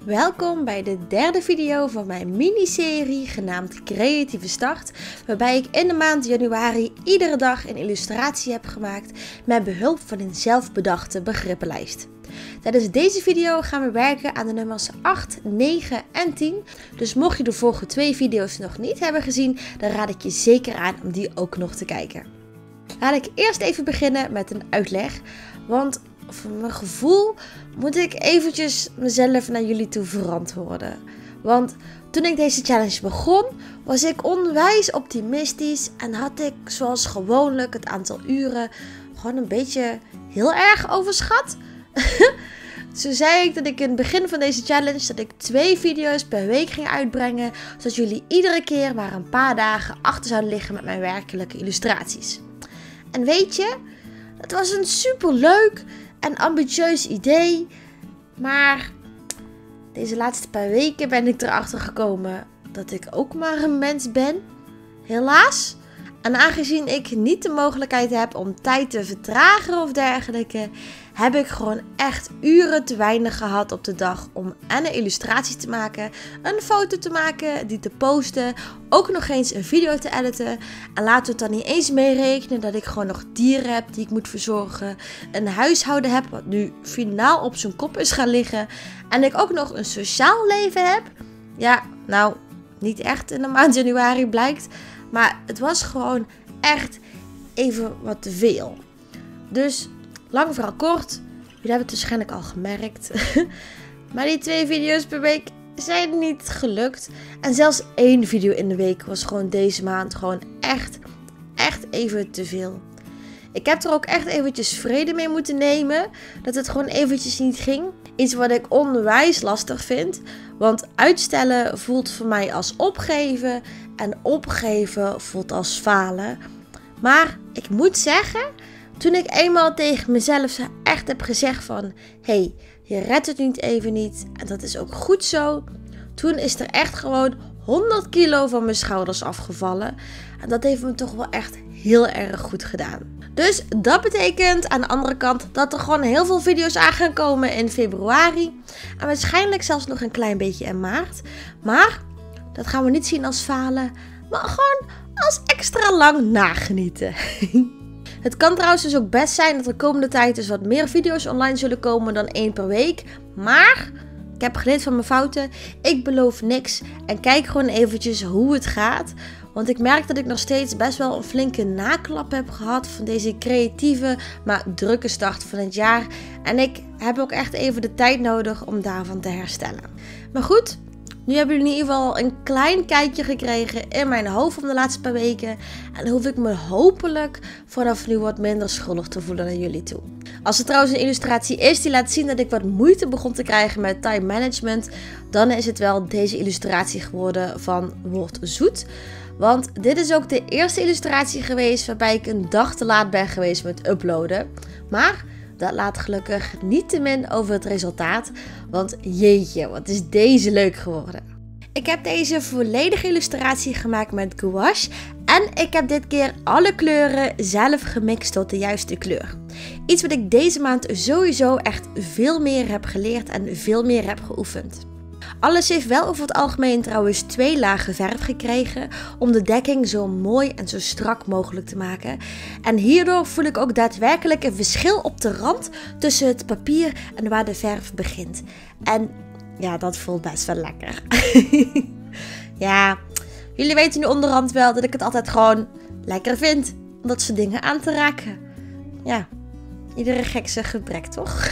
Welkom bij de derde video van mijn miniserie genaamd Creatieve Start, waarbij ik in de maand januari iedere dag een illustratie heb gemaakt met behulp van een zelfbedachte begrippenlijst. Tijdens deze video gaan we werken aan de nummers 8, 9 en 10, dus mocht je de vorige 2 video's nog niet hebben gezien, dan raad ik je zeker aan om die ook nog te kijken. Laat ik eerst even beginnen met een uitleg, want voor mijn gevoel moet ik eventjes mezelf naar jullie toe verantwoorden. Want toen ik deze challenge begon, was ik onwijs optimistisch en had ik zoals gewoonlijk het aantal uren gewoon een beetje heel erg overschat. Zo zei ik dat ik in het begin van deze challenge dat ik 2 video's per week ging uitbrengen, zodat jullie iedere keer maar een paar dagen achter zouden liggen met mijn werkelijke illustraties. En weet je, het was een superleuk en ambitieus idee, maar deze laatste paar weken ben ik erachter gekomen dat ik ook maar een mens ben, helaas. En aangezien ik niet de mogelijkheid heb om tijd te vertragen of dergelijke, heb ik gewoon echt uren te weinig gehad op de dag om een illustratie te maken, een foto te maken, die te posten, ook nog eens een video te editen. En laten we het dan niet eens meerekenen dat ik gewoon nog dieren heb die ik moet verzorgen, een huishouden heb wat nu finaal op zijn kop is gaan liggen en ik ook nog een sociaal leven heb. Ja, nou, niet echt in de maand januari blijkt, maar het was gewoon echt even wat te veel. Dus lang verhaal kort, jullie hebben het waarschijnlijk al gemerkt. Maar die 2 video's per week zijn niet gelukt. En zelfs 1 video in de week was gewoon deze maand gewoon echt even te veel. Ik heb er ook echt eventjes vrede mee moeten nemen dat het gewoon eventjes niet ging. Iets wat ik onwijs lastig vind. Want uitstellen voelt voor mij als opgeven en opgeven voelt als falen. Maar ik moet zeggen, toen ik eenmaal tegen mezelf echt heb gezegd van hey, je redt het niet even niet en dat is ook goed zo. Toen is er echt gewoon 100 kilo van mijn schouders afgevallen. En dat heeft me toch wel echt heel erg goed gedaan. Dus dat betekent aan de andere kant dat er gewoon heel veel video's aan gaan komen in februari. En waarschijnlijk zelfs nog een klein beetje in maart. Maar dat gaan we niet zien als falen, maar gewoon als extra lang nagenieten. Het kan trouwens dus ook best zijn dat de komende tijd dus wat meer video's online zullen komen dan 1 per week. Maar ik heb geleerd van mijn fouten. Ik beloof niks. En kijk gewoon eventjes hoe het gaat. Want ik merk dat ik nog steeds best wel een flinke naklap heb gehad van deze creatieve, maar drukke start van het jaar. En ik heb ook echt even de tijd nodig om daarvan te herstellen. Maar goed, nu hebben jullie in ieder geval een klein kijkje gekregen in mijn hoofd van de laatste paar weken. En dan hoef ik me hopelijk vanaf nu wat minder schuldig te voelen naar jullie toe. Als er trouwens een illustratie is die laat zien dat ik wat moeite begon te krijgen met time management, dan is het wel deze illustratie geworden van Word Zoet. Want dit is ook de eerste illustratie geweest waarbij ik een dag te laat ben geweest met uploaden. Maar dat laat gelukkig niet te min over het resultaat, want jeetje, wat is deze leuk geworden. Ik heb deze volledige illustratie gemaakt met gouache en ik heb dit keer alle kleuren zelf gemixt tot de juiste kleur. Iets wat ik deze maand sowieso echt veel meer heb geleerd en veel meer heb geoefend. Alles heeft wel over het algemeen trouwens 2 lagen verf gekregen om de dekking zo mooi en zo strak mogelijk te maken. En hierdoor voel ik ook daadwerkelijk een verschil op de rand tussen het papier en waar de verf begint. En ja, dat voelt best wel lekker. Ja, jullie weten nu onderhand wel dat ik het altijd gewoon lekker vind om dat soort dingen aan te raken. Ja, iedere gek zijn gebrek, toch?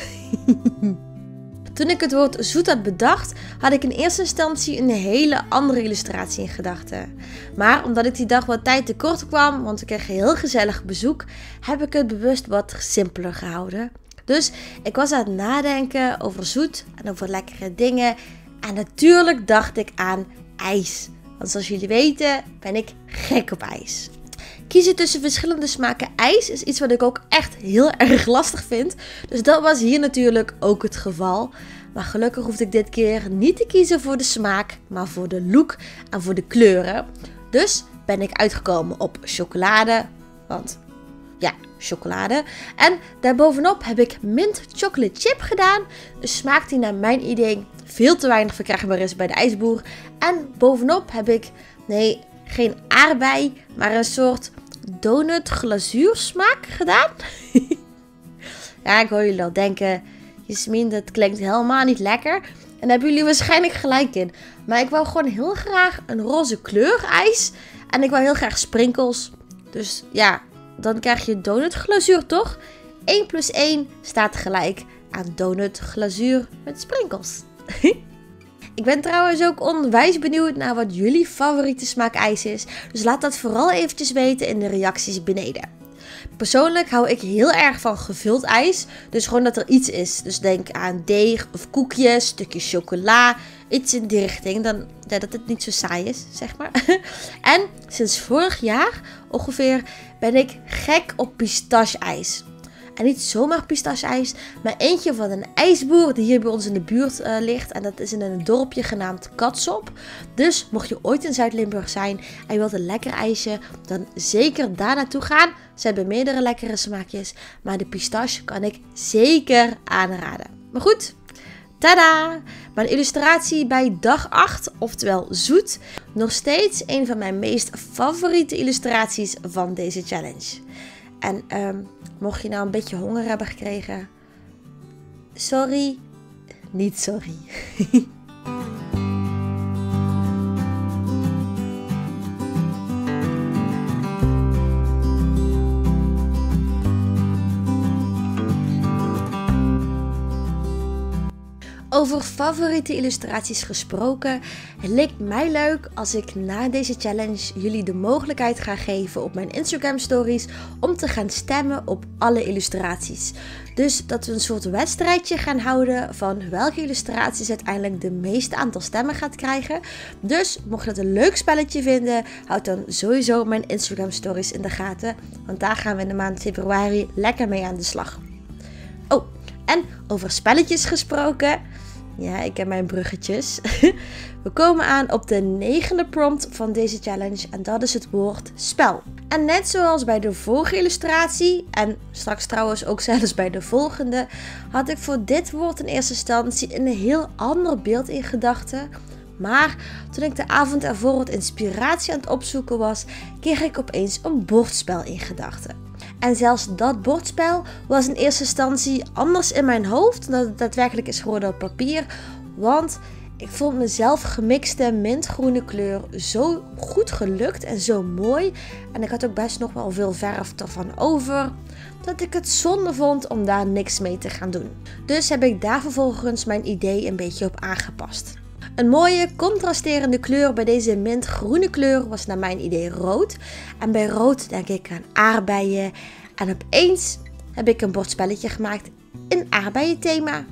Toen ik het woord zoet had bedacht, had ik in eerste instantie een hele andere illustratie in gedachten. Maar omdat ik die dag wat tijd tekort kwam, want ik kreeg heel gezellig bezoek, heb ik het bewust wat simpeler gehouden. Dus ik was aan het nadenken over zoet en over lekkere dingen. En natuurlijk dacht ik aan ijs. Want zoals jullie weten ben ik gek op ijs. Kiezen tussen verschillende smaken ijs is iets wat ik ook echt heel erg lastig vind. Dus dat was hier natuurlijk ook het geval. Maar gelukkig hoefde ik dit keer niet te kiezen voor de smaak, maar voor de look en voor de kleuren. Dus ben ik uitgekomen op chocolade. Want ja, chocolade. En daarbovenop heb ik mint chocolate chip gedaan. Een smaak die naar mijn idee veel te weinig verkrijgbaar is bij de ijsboer. En bovenop heb ik, nee, geen aardbei, maar een soort donut glazuursmaak gedaan. Ja, ik hoor jullie al denken, Jasmin, dat klinkt helemaal niet lekker. En daar hebben jullie waarschijnlijk gelijk in. Maar ik wou gewoon heel graag een roze kleur ijs. En ik wou heel graag sprinkels. Dus ja, dan krijg je donutglazuur toch? 1 + 1 staat gelijk aan donutglazuur met sprinkels. Ik ben trouwens ook onwijs benieuwd naar wat jullie favoriete smaak ijs is. Dus laat dat vooral eventjes weten in de reacties beneden. Persoonlijk hou ik heel erg van gevuld ijs. Dus gewoon dat er iets is. Dus denk aan deeg of koekjes, stukje chocola. Iets in die richting. Dan, ja, dat het niet zo saai is, zeg maar. En sinds vorig jaar ongeveer ben ik gek op pistache-ijs. En niet zomaar pistache-ijs, maar eentje van een ijsboer die hier bij ons in de buurt ligt. En dat is in een dorpje genaamd Katsop. Dus mocht je ooit in Zuid-Limburg zijn en je wilt een lekker ijsje, dan zeker daar naartoe gaan. Ze hebben meerdere lekkere smaakjes, maar de pistache kan ik zeker aanraden. Maar goed, tada! Mijn illustratie bij dag 8, oftewel zoet. Nog steeds een van mijn meest favoriete illustraties van deze challenge. En mocht je nou een beetje honger hebben gekregen, sorry, niet sorry. Over favoriete illustraties gesproken, het leek mij leuk als ik na deze challenge jullie de mogelijkheid ga geven op mijn Instagram stories om te gaan stemmen op alle illustraties. Dus dat we een soort wedstrijdje gaan houden van welke illustraties uiteindelijk de meeste aantal stemmen gaat krijgen. Dus mocht je dat een leuk spelletje vinden, houd dan sowieso mijn Instagram stories in de gaten, want daar gaan we in de maand februari lekker mee aan de slag. Oh, en over spelletjes gesproken. Ja, ik heb mijn bruggetjes. We komen aan op de 9e prompt van deze challenge en dat is het woord spel. En net zoals bij de vorige illustratie, en straks trouwens ook zelfs bij de volgende, had ik voor dit woord in eerste instantie een heel ander beeld in gedachten. Maar toen ik de avond ervoor wat inspiratie aan het opzoeken was, kreeg ik opeens een bordspel in gedachten. En zelfs dat bordspel was in eerste instantie anders in mijn hoofd dan dat het daadwerkelijk is geworden op papier. Want ik vond mezelf gemixte mintgroene kleur zo goed gelukt en zo mooi. En ik had ook best nog wel veel verf ervan over, dat ik het zonde vond om daar niks mee te gaan doen. Dus heb ik daar vervolgens mijn idee een beetje op aangepast. Een mooie contrasterende kleur bij deze mintgroene kleur was naar mijn idee rood. En bij rood denk ik aan aardbeien. En opeens heb ik een bordspelletje gemaakt in aardbeienthema.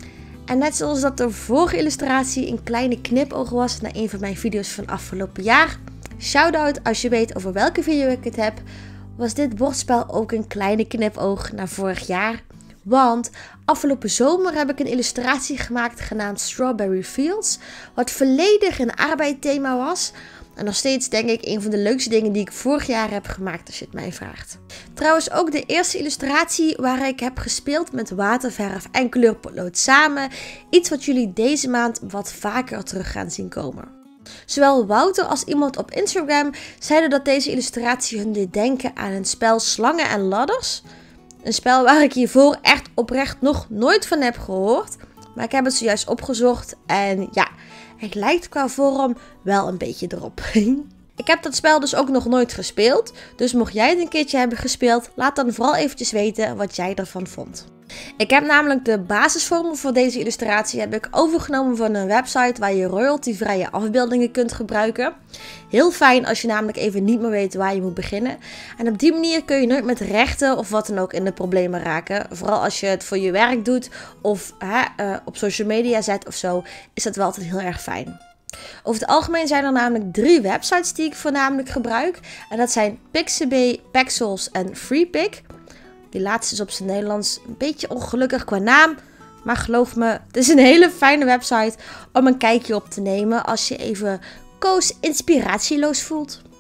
En net zoals dat de vorige illustratie een kleine knipoog was naar een van mijn video's van afgelopen jaar. Shout-out als je weet over welke video ik het heb. Was dit bordspel ook een kleine knipoog naar vorig jaar. Want afgelopen zomer heb ik een illustratie gemaakt genaamd Strawberry Fields. Wat volledig een aardbeienthema was. En nog steeds denk ik een van de leukste dingen die ik vorig jaar heb gemaakt als je het mij vraagt. Trouwens ook de eerste illustratie waar ik heb gespeeld met waterverf en kleurpotlood samen. Iets wat jullie deze maand wat vaker terug gaan zien komen. Zowel Wouter als iemand op Instagram zeiden dat deze illustratie hun deed denken aan een spel Slangen en Ladders. Een spel waar ik hiervoor echt oprecht nog nooit van heb gehoord. Maar ik heb het zojuist opgezocht en ja, het lijkt qua vorm wel een beetje erop. Ik heb dat spel dus ook nog nooit gespeeld. Dus mocht jij het een keertje hebben gespeeld, laat dan vooral eventjes weten wat jij ervan vond. Ik heb namelijk de basisvormel voor deze illustratie heb ik overgenomen van een website waar je royaltyvrije afbeeldingen kunt gebruiken. Heel fijn als je namelijk even niet meer weet waar je moet beginnen. En op die manier kun je nooit met rechten of wat dan ook in de problemen raken. Vooral als je het voor je werk doet of op social media zet of zo, is dat wel altijd heel erg fijn. Over het algemeen zijn er namelijk 3 websites die ik voornamelijk gebruik. En dat zijn Pixabay, Pexels en Freepik. Die laatste is op zijn Nederlands een beetje ongelukkig qua naam. Maar geloof me, het is een hele fijne website om een kijkje op te nemen als je even inspiratieloos voelt.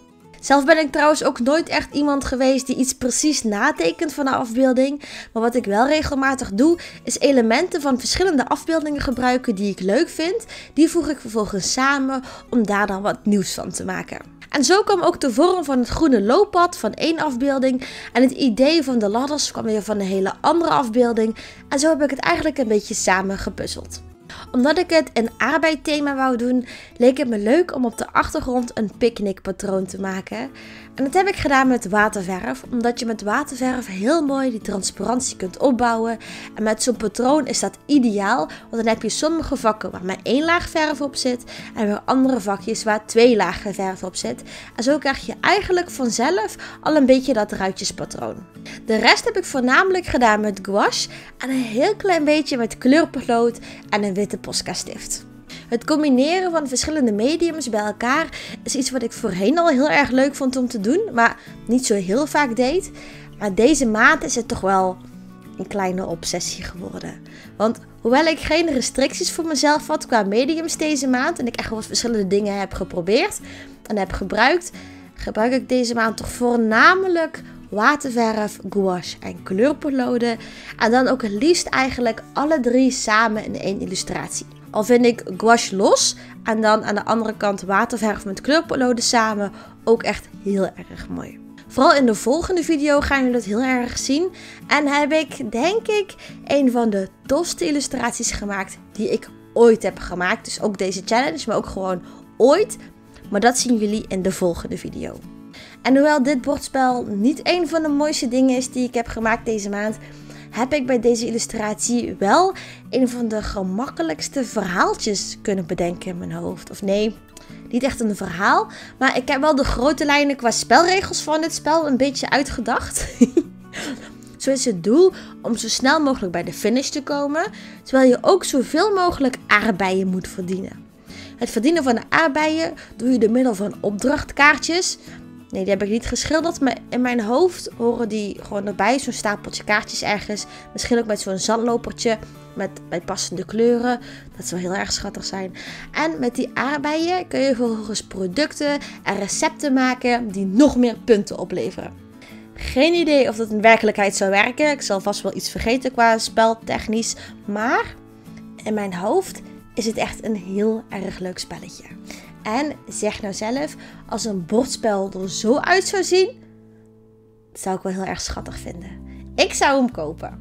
Zelf ben ik trouwens ook nooit echt iemand geweest die iets precies natekent van de afbeelding. Maar wat ik wel regelmatig doe, is elementen van verschillende afbeeldingen gebruiken die ik leuk vind. Die voeg ik vervolgens samen om daar dan wat nieuws van te maken. En zo kwam ook de vorm van het groene looppad van één afbeelding. En het idee van de ladders kwam weer van een hele andere afbeelding. En zo heb ik het eigenlijk een beetje samen gepuzzeld. Omdat ik het een aardbeienthema wou doen, leek het me leuk om op de achtergrond een picknickpatroon te maken. En dat heb ik gedaan met waterverf, omdat je met waterverf heel mooi die transparantie kunt opbouwen. En met zo'n patroon is dat ideaal, want dan heb je sommige vakken waar maar 1 laag verf op zit en weer andere vakjes waar 2 lagen verf op zit. En zo krijg je eigenlijk vanzelf al een beetje dat ruitjespatroon. De rest heb ik voornamelijk gedaan met gouache en een heel klein beetje met kleurpotlood en een witte Posca-stift. Het combineren van verschillende mediums bij elkaar is iets wat ik voorheen al heel erg leuk vond om te doen, maar niet zo heel vaak deed. Maar deze maand is het toch wel een kleine obsessie geworden. Want hoewel ik geen restricties voor mezelf had qua mediums deze maand en ik echt wel wat verschillende dingen heb geprobeerd en heb gebruikt, gebruik ik deze maand toch voornamelijk waterverf, gouache en kleurpotloden. En dan ook het liefst eigenlijk alle 3 samen in 1 illustratie. Al vind ik gouache los en dan aan de andere kant waterverf met kleurpotloden samen ook echt heel erg mooi. Vooral in de volgende video gaan jullie dat heel erg zien. En heb ik, denk ik, een van de tofste illustraties gemaakt die ik ooit heb gemaakt. Dus ook deze challenge, maar ook gewoon ooit. Maar dat zien jullie in de volgende video. En hoewel dit bordspel niet een van de mooiste dingen is die ik heb gemaakt deze maand, heb ik bij deze illustratie wel een van de gemakkelijkste verhaaltjes kunnen bedenken in mijn hoofd. Of nee, niet echt een verhaal, maar ik heb wel de grote lijnen qua spelregels van dit spel een beetje uitgedacht. Zo is het doel om zo snel mogelijk bij de finish te komen, terwijl je ook zoveel mogelijk aardbeien moet verdienen. Het verdienen van de aardbeien doe je door middel van opdrachtkaartjes. Nee, die heb ik niet geschilderd, maar in mijn hoofd horen die gewoon erbij. Zo'n stapeltje kaartjes ergens. Misschien ook met zo'n zandlopertje met bijpassende kleuren. Dat zou heel erg schattig zijn. En met die aardbeien kun je vervolgens producten en recepten maken die nog meer punten opleveren. Geen idee of dat in werkelijkheid zou werken. Ik zal vast wel iets vergeten qua speltechnisch. Maar in mijn hoofd is het echt een heel erg leuk spelletje. En zeg nou zelf, als een bordspel er zo uit zou zien, dat zou ik wel heel erg schattig vinden. Ik zou hem kopen.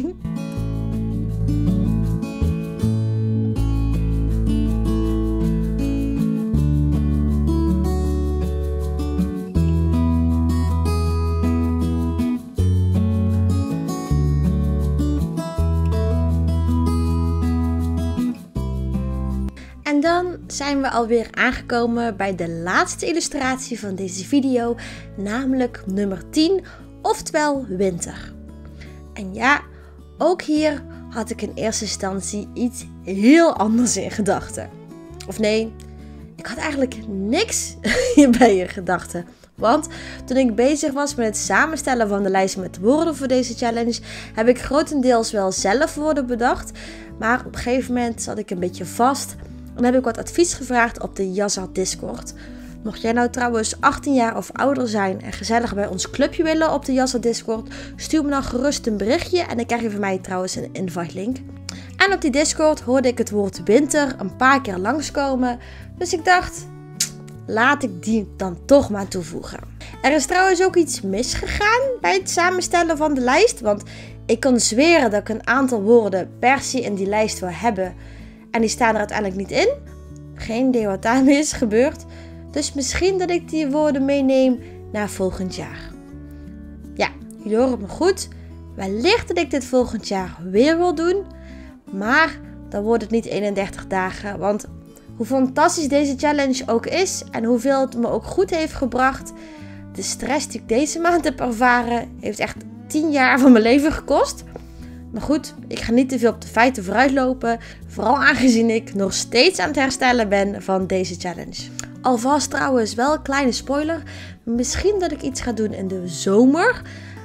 En dan zijn we alweer aangekomen bij de laatste illustratie van deze video, namelijk nummer 10, oftewel winter. En ja, ook hier had ik in eerste instantie iets heel anders in gedachten. Of nee, ik had eigenlijk niks hierbij in gedachten. Want toen ik bezig was met het samenstellen van de lijst met woorden voor deze challenge, heb ik grotendeels wel zelf woorden bedacht. Maar op een gegeven moment zat ik een beetje vast. Dan heb ik wat advies gevraagd op de Jazza Discord. Mocht jij nou trouwens 18 jaar of ouder zijn en gezellig bij ons clubje willen op de Jazza Discord, stuur me dan gerust een berichtje en dan krijg je van mij trouwens een invite link. En op die Discord hoorde ik het woord winter een paar keer langskomen, dus ik dacht, laat ik die dan toch maar toevoegen. Er is trouwens ook iets misgegaan bij het samenstellen van de lijst, want ik kan zweren dat ik een aantal woorden per se in die lijst wil hebben. En die staan er uiteindelijk niet in. Geen idee wat daarmee is gebeurd. Dus misschien dat ik die woorden meeneem naar volgend jaar. Ja, jullie horen me goed. Wellicht dat ik dit volgend jaar weer wil doen. Maar dan wordt het niet 31 dagen. Want hoe fantastisch deze challenge ook is. En hoeveel het me ook goed heeft gebracht. De stress die ik deze maand heb ervaren. Heeft echt 10 jaar van mijn leven gekost. Maar goed, ik ga niet te veel op de feiten vooruitlopen. Vooral aangezien ik nog steeds aan het herstellen ben van deze challenge. Alvast trouwens wel een kleine spoiler. Misschien dat ik iets ga doen in de zomer.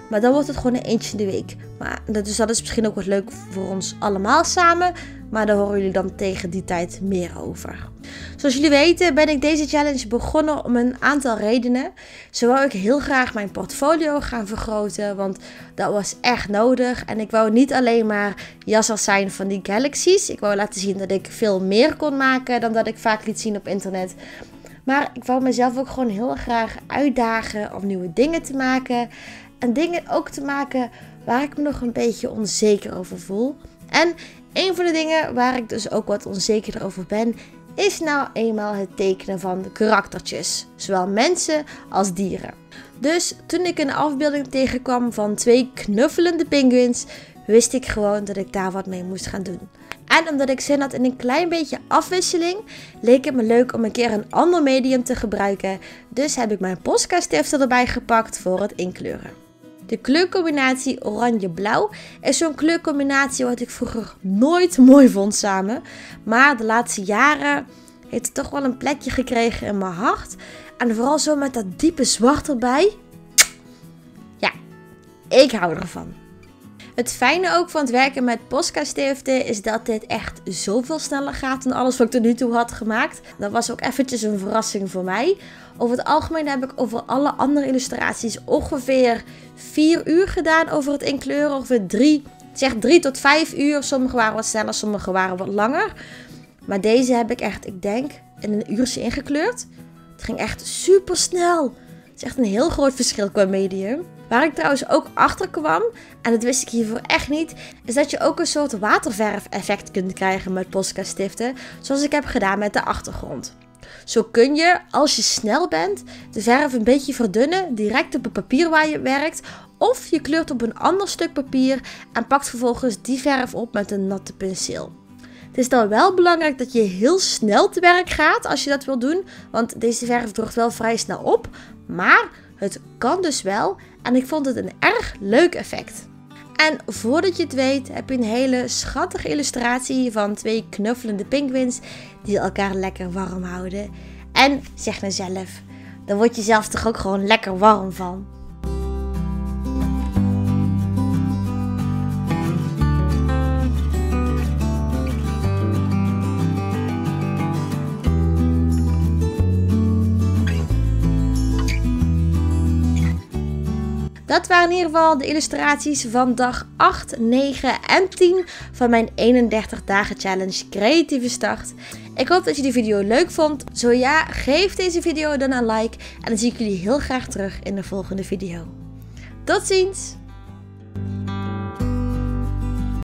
Maar dan wordt het gewoon een eentje in de week. Dus dat is misschien ook wat leuk voor ons allemaal samen. Maar daar horen jullie dan tegen die tijd meer over. Zoals jullie weten ben ik deze challenge begonnen om een aantal redenen. Zo wou ik heel graag mijn portfolio gaan vergroten, want dat was echt nodig. En ik wou niet alleen maar jassers zijn van die Galaxies. Ik wou laten zien dat ik veel meer kon maken dan dat ik vaak liet zien op internet. Maar ik wou mezelf ook gewoon heel graag uitdagen om nieuwe dingen te maken. En dingen ook te maken waar ik me nog een beetje onzeker over voel. En een van de dingen waar ik dus ook wat onzekerder over ben, is nou eenmaal het tekenen van de karaktertjes. Zowel mensen als dieren. Dus toen ik een afbeelding tegenkwam van 2 knuffelende pinguïns, wist ik gewoon dat ik daar wat mee moest gaan doen. En omdat ik zin had in een klein beetje afwisseling, leek het me leuk om een keer een ander medium te gebruiken. Dus heb ik mijn Posca-stifter erbij gepakt voor het inkleuren. De kleurcombinatie oranje-blauw is zo'n kleurcombinatie wat ik vroeger nooit mooi vond samen. Maar de laatste jaren heeft het toch wel een plekje gekregen in mijn hart. En vooral zo met dat diepe zwart erbij. Ja, ik hou ervan. Het fijne ook van het werken met Posca-stiften is dat dit echt zoveel sneller gaat dan alles wat ik tot nu toe had gemaakt. Dat was ook eventjes een verrassing voor mij. Over het algemeen heb ik over alle andere illustraties ongeveer 4 uur gedaan over het inkleuren. Ongeveer 3 tot 5 uur. Sommige waren wat sneller, sommige waren wat langer. Maar deze heb ik echt, ik denk, in een uurtje ingekleurd. Het ging echt super snel. Het is echt een heel groot verschil qua medium. Waar ik trouwens ook achter kwam, en dat wist ik hiervoor echt niet, is dat je ook een soort waterverf effect kunt krijgen met Posca-stiften, zoals ik heb gedaan met de achtergrond. Zo kun je, als je snel bent, de verf een beetje verdunnen, direct op het papier waar je werkt, of je kleurt op een ander stuk papier en pakt vervolgens die verf op met een natte penseel. Het is dan wel belangrijk dat je heel snel te werk gaat als je dat wil doen, want deze verf droogt wel vrij snel op, maar het kan dus wel en ik vond het een erg leuk effect. En voordat je het weet heb je een hele schattige illustratie van 2 knuffelende pinguïns die elkaar lekker warm houden. En zeg nou zelf, daar word je zelf toch ook gewoon lekker warm van. Dat waren in ieder geval de illustraties van dag 8, 9 en 10 van mijn 31 dagen challenge creatieve start. Ik hoop dat je die video leuk vond. Zo ja, geef deze video dan een like en dan zie ik jullie heel graag terug in de volgende video. Tot ziens!